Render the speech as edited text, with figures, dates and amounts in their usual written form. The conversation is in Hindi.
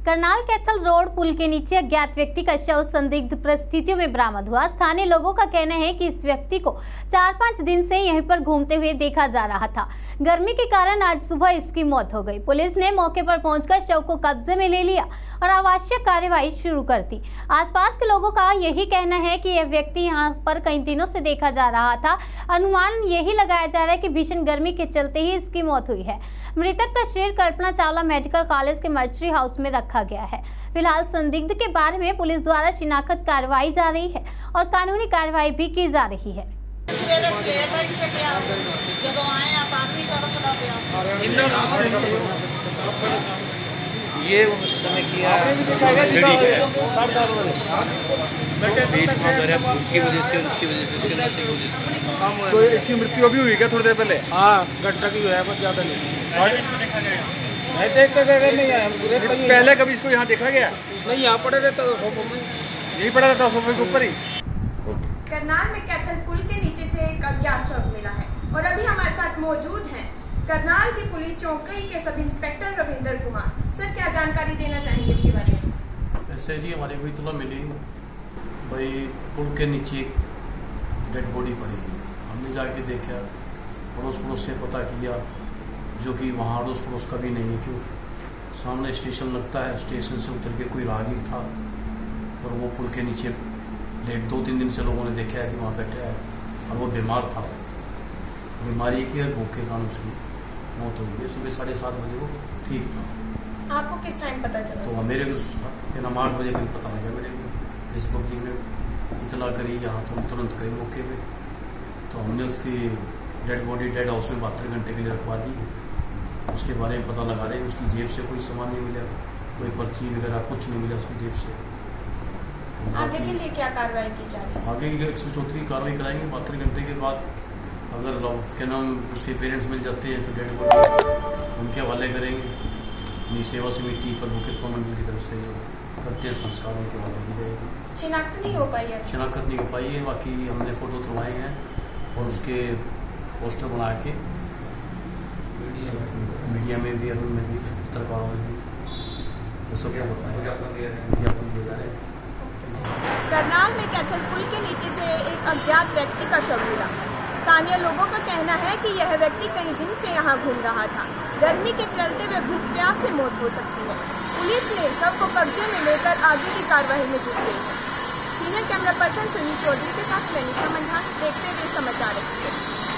करनाल कैथल रोड पुल के नीचे अज्ञात व्यक्ति का शव संदिग्ध परिस्थितियों में बरामद हुआ। स्थानीय लोगों का कहना है कि इस व्यक्ति को 4-5 दिन से यहीं पर घूमते हुए देखा जा रहा था। गर्मी के कारण आज सुबह इसकी मौत हो गई। पुलिस ने मौके पर पहुंचकर शव को कब्जे में ले लिया और आवश्यक कार्यवाही शुरू कर दी। आसपास के लोगों का यही कहना है कि यह व्यक्ति यहां पर कई दिनों से देखा जा रहा था। अनुमान यही लगाया जा रहा है कि भीषण गर्मी के चलते ही इसकी मौत हुई है। मृतक का शरीर कल्पना चावला मेडिकल कॉलेज के मर्चरी हाउस में रखा गया है। फिलहाल संदिग्ध के बारे में पुलिस द्वारा शिनाख्त करवाई जा रही है और कानूनी कार्रवाई भी की जा रही है। ये उस समय किया तो इसकी मृत्यु अभी हुई क्या थोड़ी देर पहले? हाँ, घंटा की हुआ है, बस ज्यादा नहीं देख कर नहीं आया। पहले कभी इसको यहाँ देखा गया? नहीं, यहाँ पड़े रहता था सोफे में, यही पड़ा रहता सोफे के ऊपर ही। करनाल में कैथल पुल के नीचे से एक अज्ञात शव मिला है और अभी हमारे साथ मौजूद हैं करनाल की पुलिस चौकी के sub inspector Ravinder Kumar. Sir, क्या जानकारी देना चाहेंगे इसके बारे में? ऐसे जी हमारे को इतना मिली भाई पुल के नीचे डेड बॉडी पड़ी है। हमने जाके देखा, पड़ोस से पता किया, जो कि वहाँ अड़ोस पड़ोस का भी नहीं है। क्यों सामने स्टेशन लगता है, स्टेशन से उतर के कोई राहगीर था और वो पुल के नीचे लेट 2-3 दिन से लोगों ने देखा है कि वहाँ बैठा है और वो बीमार था। बीमारी की और भूख के कारण उसकी मौत हुई है। सुबह 7:30 बजे वो ठीक था। आपको किस टाइम पता चला? तो मेरे को 8 बजे करीब पता लगा। मेरे को इस पब्लिक ने इतला करी, यहाँ तो तुरंत गए मौके पे। तो हमने उसकी डेड बॉडी डेड हाउस में 72 घंटे के लिए रखवा दी। उसके बारे में पता लगा रहे हैं। उसकी जेब से कोई सामान नहीं मिला, कोई पर्ची वगैरह कुछ नहीं मिला उसकी जेब से। तो आगे के लिए क्या कार्रवाई की जा रही है? आगे की 134 कार्रवाई कराएंगे। 72 घंटे के बाद अगर क्या नाम उसके पेरेंट्स मिल जाते हैं तो डेड बॉडी उनके हवाले करेंगे। अपनी सेवा समिति पर मुख्य मंडल की तरफ से जो करते हैं संस्कार उनके हवाले की जाएगी। शिनाख्त नहीं हो पाई है? शिनाख्त नहीं हो पाई है। बाकी हमने फोटो तुलवाए हैं और उसके पोस्टर बना के मीडिया में भी और उनमें भी पत्रकारों में भी वो सब क्या बताया विज्ञापन दिए जा रहे हैं। करनाल में कैथल पुल के नीचे से एक अज्ञात व्यक्ति का शव मिला। स्थानीय लोगों का कहना है कि यह व्यक्ति कई दिन से यहाँ घूम रहा था। गर्मी के चलते वे भूख प्यास से मौत हो सकती है। पुलिस ने शव को कब्जे में लेकर आगे की कार्रवाई में जुट गई है। Senior camera person Sunil Chaudhary के साथ मैनिशा मंझा, देखते हुए समाचार एक्सप्रेस।